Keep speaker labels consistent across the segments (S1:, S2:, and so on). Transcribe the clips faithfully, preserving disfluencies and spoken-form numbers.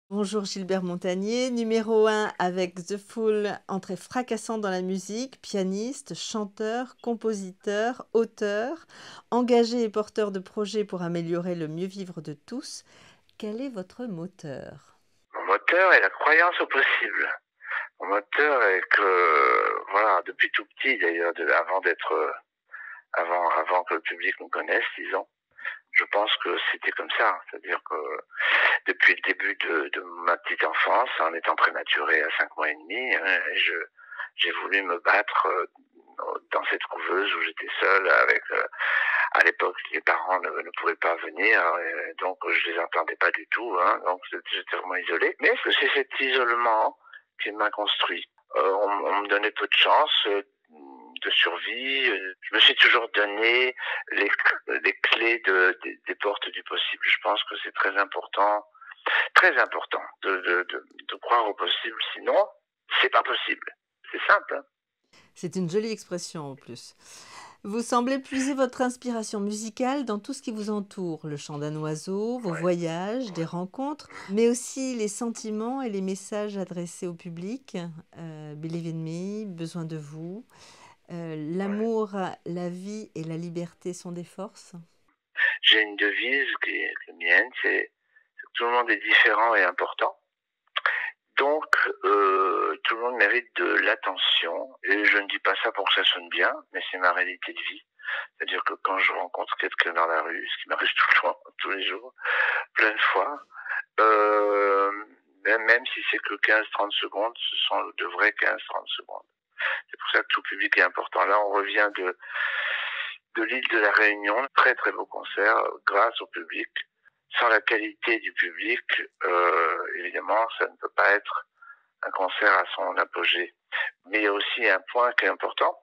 S1: Bonjour Gilbert Montagnier, numéro un avec The Fool, entrée fracassante dans la musique, pianiste, chanteur, compositeur, auteur, engagé et porteur de projets pour améliorer le mieux vivre de tous. Quel est votre moteur?
S2: Mon moteur est la croyance au possible. Mon moteur est que, voilà, depuis tout petit d'ailleurs, de- avant d'être, euh, avant, avant que le public me connaisse, disons, je pense que c'était comme ça. C'est-à-dire que depuis le début de, de ma petite enfance, en étant prématuré à cinq mois et demi, hein, je, j'ai voulu me battre euh, dans cette couveuse où j'étais seul avec, euh, à l'époque, les parents ne, ne pouvaient pas venir, et donc je les entendais pas du tout, hein, donc j'étais vraiment isolé. Mais c'est cet isolement qui m'a construit. Euh, on, on me donnait peu de chance euh, de survie. Je me suis toujours donné les, les clés de, des, des portes du possible. Je pense que c'est très important, très important de, de, de, de croire au possible. Sinon, c'est pas possible. C'est simple. Hein.
S1: C'est une jolie expression en plus. Vous semblez puiser votre inspiration musicale dans tout ce qui vous entoure, le chant d'un oiseau, vos
S2: Ouais.
S1: voyages, des
S2: Ouais.
S1: rencontres, mais aussi les sentiments et les messages adressés au public. Euh, Believe in me, besoin de vous. Euh,
S2: Ouais.
S1: L'amour, la vie et la liberté sont des forces.
S2: J'ai une devise qui est, qui est mienne, c'est que tout le monde est différent et important. Donc, euh, tout le monde mérite de l'attention. Et je ne dis pas ça pour que ça sonne bien, mais c'est ma réalité de vie. C'est-à-dire que quand je rencontre quelqu'un dans la rue, ce qui m'arrive tout le temps, tous les jours, plein de fois, euh, même, même si c'est que quinze trente secondes, ce sont de vrais quinze trente secondes. C'est pour ça que tout public est important. Là, on revient de, de l'île de la Réunion, très très beau concert, grâce au public. Sans la qualité du public, euh, évidemment, ça ne peut pas être un concert à son apogée. Mais il y a aussi un point qui est important,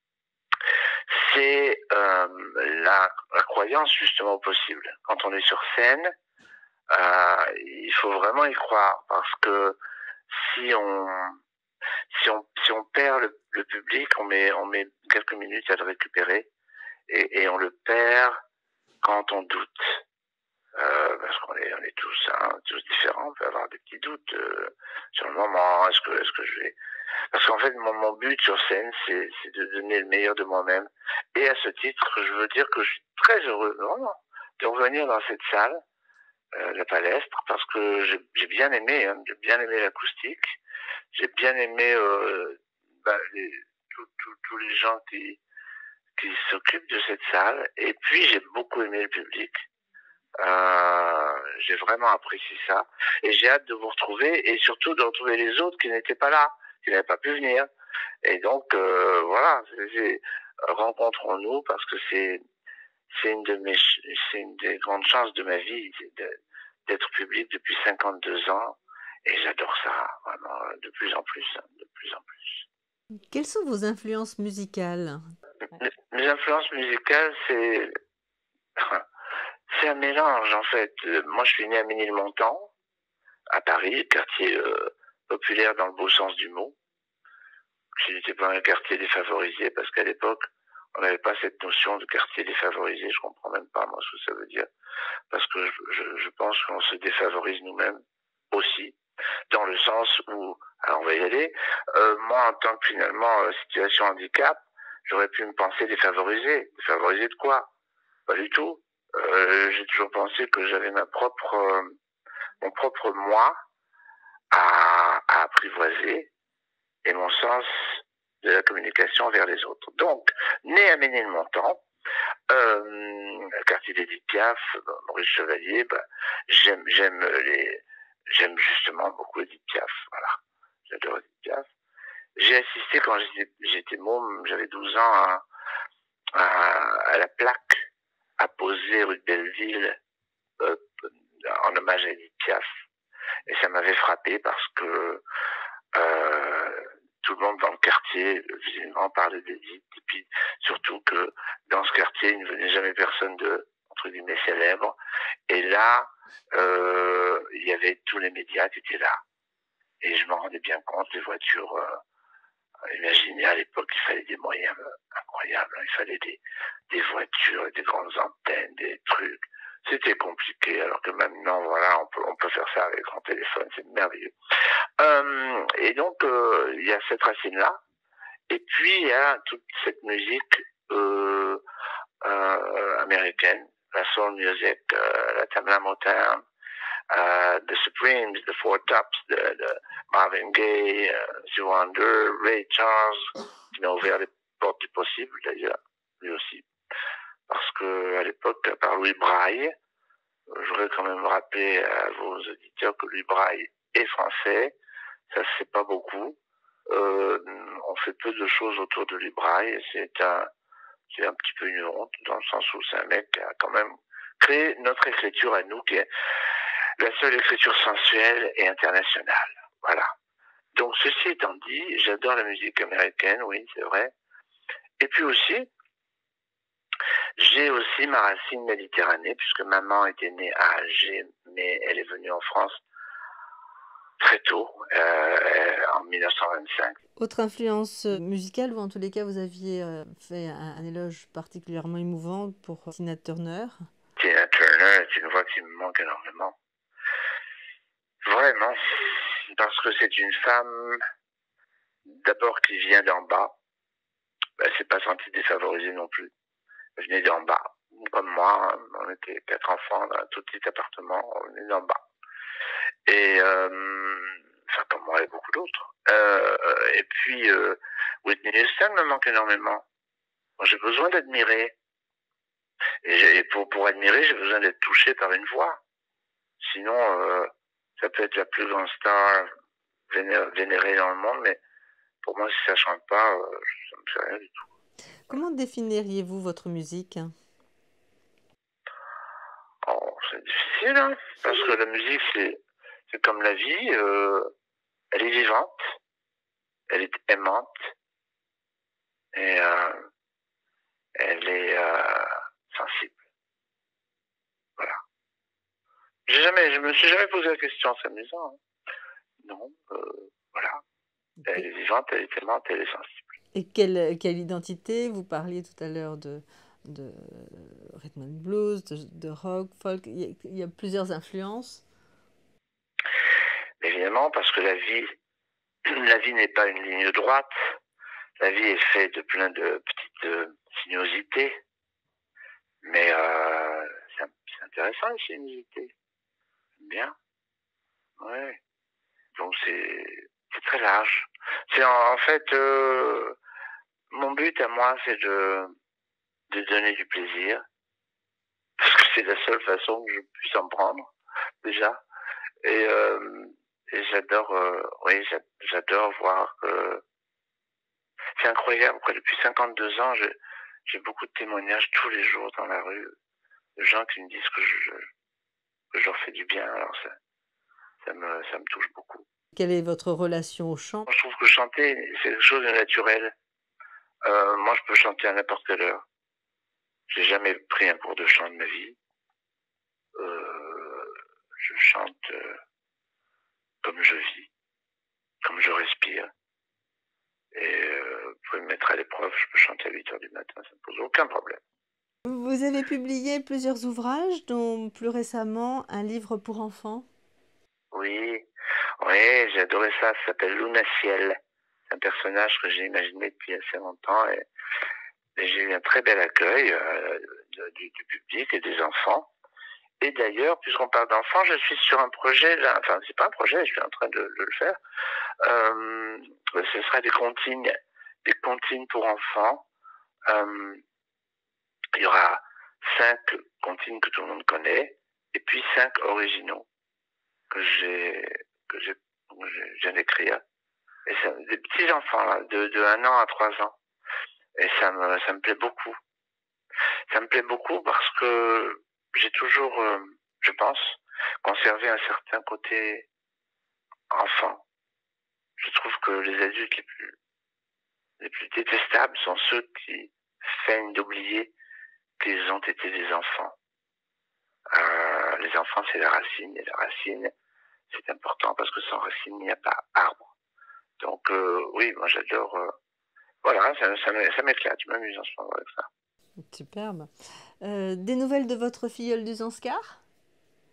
S2: c'est euh, la, la croyance justement au possible. Quand on est sur scène, euh, il faut vraiment y croire parce que si on si on si on perd le, le public, on met on met quelques minutes à le récupérer et, et on le perd quand on doute. Euh, parce qu'on est, on est tous, hein, tous différents, on peut avoir des petits doutes euh, sur le moment, est-ce que, est-ce que je vais... Parce qu'en fait, mon, mon but sur scène, c'est, c'est de donner le meilleur de moi-même. Et à ce titre, je veux dire que je suis très heureux, vraiment, de revenir dans cette salle, euh, la Palestre, parce que j'ai, j'ai bien aimé, hein, j'ai bien aimé l'acoustique, j'ai bien aimé euh, bah, les, tous les gens qui, qui s'occupent de cette salle, et puis j'ai beaucoup aimé le public. Euh, j'ai vraiment apprécié ça et j'ai hâte de vous retrouver et surtout de retrouver les autres qui n'étaient pas là, qui n'avaient pas pu venir. Et donc euh, voilà, c'est, rencontrons-nous parce que c'est c'est une de mes c'est une des grandes chances de ma vie de, d'être public depuis cinquante-deux ans et j'adore ça vraiment de plus en plus, de plus en plus.
S1: Quelles sont vos influences musicales?
S2: Mes, mes influences musicales, c'est c'est un mélange en fait. Moi, je suis né à Ménilmontant à Paris, quartier euh, populaire dans le beau sens du mot. Ce n'était pas un quartier défavorisé parce qu'à l'époque, on n'avait pas cette notion de quartier défavorisé. Je comprends même pas moi ce que ça veut dire parce que je, je, je pense qu'on se défavorise nous-mêmes aussi dans le sens où, alors on va y aller. Euh, moi, en tant que finalement euh, situation handicap, j'aurais pu me penser défavorisé. Défavorisé de quoi? Pas du tout. Euh, j'ai toujours pensé que j'avais ma propre, euh, mon propre moi à, à apprivoiser et mon sens de la communication vers les autres. Donc, né à Ménilmontant, euh, quartier d'Édith Piaf, Maurice Chevalier, bah, j'aime, j'aime les, j'aime justement beaucoup Édith Piaf, voilà. J'adore Édith Piaf. J'ai assisté quand j'étais, j'étais môme, j'avais douze ans, à, à, à la plaque apposée rue de Belleville euh, en hommage à Édith Piaf. Et ça m'avait frappé parce que euh, tout le monde dans le quartier, visiblement, parlait d'Edith. Et puis, surtout que dans ce quartier, il ne venait jamais personne de, entre guillemets, célèbre. Et là, euh, il y avait tous les médias qui étaient là. Et je me rendais bien compte, les voitures, euh, imaginez à l'époque, il fallait des moyens euh, incroyables. Il fallait des, des voitures, des grandes antennes, des trucs. C'était compliqué. compliqué, alors que maintenant, voilà, on peut, on peut faire ça avec un téléphone, c'est merveilleux. Euh, et donc, euh, il y a cette racine-là, et puis il y a toute cette musique euh, euh, américaine, la soul music, euh, la Tamla Motown, uh, The Supremes, The Four Tops, the, the Marvin Gaye, uh, Stevie Wonder, Ray Charles, qui m'a ouvert les portes du possible, d'ailleurs, lui aussi. Parce que à l'époque, par Louis Braille, je voudrais quand même rappeler à vos auditeurs que Louis Braille est français, ça se sait pas beaucoup. Euh, on fait peu de choses autour de Louis Braille, c'est un, c'est un petit peu une honte, dans le sens où c'est un mec qui a quand même créé notre écriture à nous, qui est la seule écriture sensuelle et internationale. Voilà. Donc, ceci étant dit, j'adore la musique américaine, oui, c'est vrai. Et puis aussi, j'ai aussi ma racine méditerranée, puisque maman était née à Alger, mais elle est venue en France très tôt, euh, en mille neuf cent vingt-cinq.
S1: Autre influence musicale, ou en tous les cas, vous aviez euh, fait un, un éloge particulièrement émouvant pour Tina Turner.
S2: Tina Turner, c'est une voix qui me manque énormément. Vraiment, parce que c'est une femme, d'abord, qui vient d'en bas. Elle s'est pas sentie défavorisée non plus. Elle venait d'en bas. Comme moi, on était quatre enfants dans un tout petit appartement, on venait d'en bas. Et, euh, enfin, comme moi et beaucoup d'autres. Euh, et puis, euh, Whitney Houston me manque énormément. Moi, j'ai besoin d'admirer. Et pour, pour admirer, j'ai besoin d'être touché par une voix. Sinon, euh, ça peut être la plus grande star vénérée dans le monde, mais pour moi, si ça chante pas, euh, ça me fait rien du tout.
S1: Comment définiriez-vous votre musique?
S2: Oh, c'est difficile, hein, parce que la musique, c'est, c'est comme la vie, euh, elle est vivante, elle est aimante, et euh, elle est euh, sensible. Voilà. J'ai jamais, je me suis jamais posé la question, c'est amusant. Hein. Non, euh, voilà. Elle est vivante, elle est aimante, elle est sensible.
S1: Et quelle, quelle identité? Vous parliez tout à l'heure de, de rhythm and blues, de, de rock, folk. Il y, a, il y a plusieurs influences.
S2: Évidemment, parce que la vie, la vie n'est pas une ligne droite. La vie est faite de plein de petites euh, sinuosités. Mais euh, c'est, c'est intéressant, les sinuosités. J'aime bien. Ouais. Donc c'est, c'est très large. C'est en, en fait, euh, mon but à moi, c'est de, de donner du plaisir. Parce que c'est la seule façon que je puisse en prendre, déjà. Et, euh, et j'adore, euh, oui, j'adore voir que c'est incroyable. Quoi. Depuis cinquante-deux ans, je, j'ai beaucoup de témoignages tous les jours dans la rue de gens qui me disent que je, que je leur fais du bien. Alors ça, ça me, ça me touche beaucoup.
S1: Quelle est votre relation au chant?
S2: Moi, je trouve que chanter, c'est quelque chose de naturel. Euh, moi, je peux chanter à n'importe quelle heure. J'ai jamais pris un cours de chant de ma vie. Euh, je chante euh, comme je vis, comme je respire. Et euh, vous pouvez me mettre à l'épreuve, je peux chanter à huit heures du matin, ça ne pose aucun problème.
S1: Vous avez publié plusieurs ouvrages, dont plus récemment un livre pour enfants.
S2: Oui, oui, j'ai adoré ça, ça s'appelle Luna Ciel. C'est un personnage que j'ai imaginé depuis assez longtemps et, et j'ai eu un très bel accueil euh, du, du public et des enfants. Et d'ailleurs, puisqu'on parle d'enfants, je suis sur un projet, là, enfin c'est pas un projet, je suis en train de, de le faire. Euh, ce sera des comptines, des comptines pour enfants. Euh, il y aura cinq comptines que tout le monde connaît, et puis cinq originaux que j'ai que j'ai je viens d'écrire. Et c'est des petits enfants là, de, de un an à trois ans. Et ça me ça me plaît beaucoup. Ça me plaît beaucoup parce que j'ai toujours, euh, je pense, conservé un certain côté enfant. Je trouve que les adultes les plus les plus détestables sont ceux qui feignent d'oublier qu'ils ont été des enfants. Euh, les enfants, c'est la racine, et la racine, c'est important parce que sans racine, il n'y a pas arbre. Donc, euh, oui, moi j'adore. Euh, voilà, ça, ça, ça m'éclate, je m'amuse en ce moment avec ça.
S1: Superbe. Euh, des nouvelles de votre filleul du Zanskar?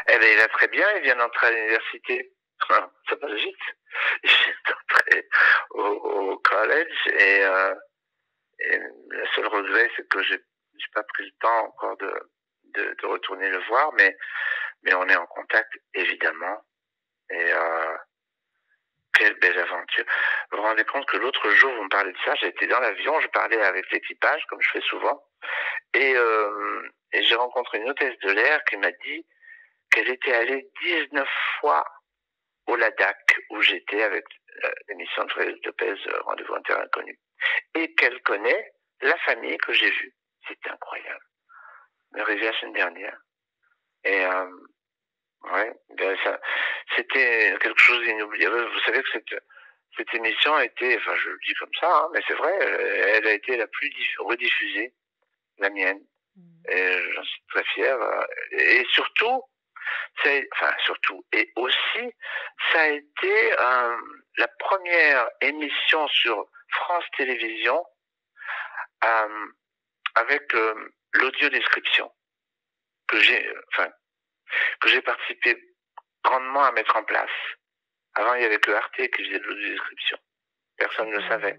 S2: Eh ben, il va très bien, il vient d'entrer à l'université. Ça passe vite. Il vient d'entrer au, au college et, euh, et le seul regret, c'est que j'ai j'ai pas pris le temps encore de, de, de retourner le voir, mais, mais on est en contact, évidemment. Et euh, quelle belle aventure. Vous vous rendez compte que l'autre jour, vous me parlez de ça, j'étais dans l'avion, je parlais avec l'équipage, comme je fais souvent, et, euh, et j'ai rencontré une hôtesse de l'air qui m'a dit qu'elle était allée dix-neuf fois au Ladakh, où j'étais avec euh, l'émission de Frédéric Lopez, euh, Rendez-vous en terre inconnue, et qu'elle connaît la famille que j'ai vue. C'est incroyable. Elle est arrivée la semaine dernière. Et euh, ouais, ben ça, c'était quelque chose d'inoubliable. Vous savez que cette, cette émission a été, enfin je le dis comme ça, hein, mais c'est vrai, elle a été la plus rediffusée, la mienne. Et j'en suis très fier. Et surtout, c'est, enfin surtout, et aussi, ça a été euh, la première émission sur France Télévisions euh, avec euh, l'audio-description que j'ai, enfin, que j'ai participé grandement à mettre en place. Avant, il y avait que Arte qui faisait de l'audio-description. Personne ne le savait.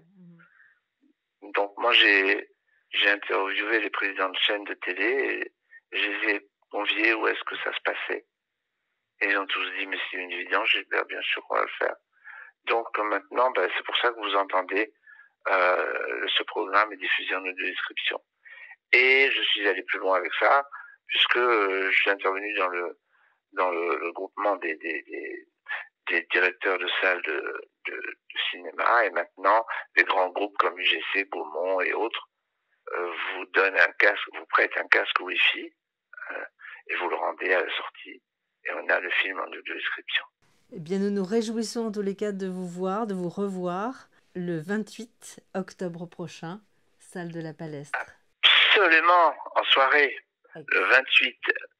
S2: Donc moi, j'ai, j'ai interviewé les présidents de chaînes de télé et je les ai conviés où est-ce que ça se passait. Et ils ont tous dit, mais c'est une évidence, j'ai dit, bien sûr qu'on va le faire. Donc maintenant, ben, c'est pour ça que vous entendez euh, ce programme est diffusé en audio-description. Et je suis allé plus loin avec ça, puisque euh, je suis intervenu dans le dans le, le groupement des, des, des, des directeurs de salles de, de, de cinéma, et maintenant les grands groupes comme U G C, Gaumont et autres euh, vous donnent un casque, vous prêtent un casque Wi-Fi euh, et vous le rendez à la sortie, et on a le film en audio-description.
S1: Eh bien, nous nous réjouissons en tous les cas de vous voir, de vous revoir le vingt-huit octobre prochain, salle de la Palestre.
S2: Absolument, en soirée, le vingt-huit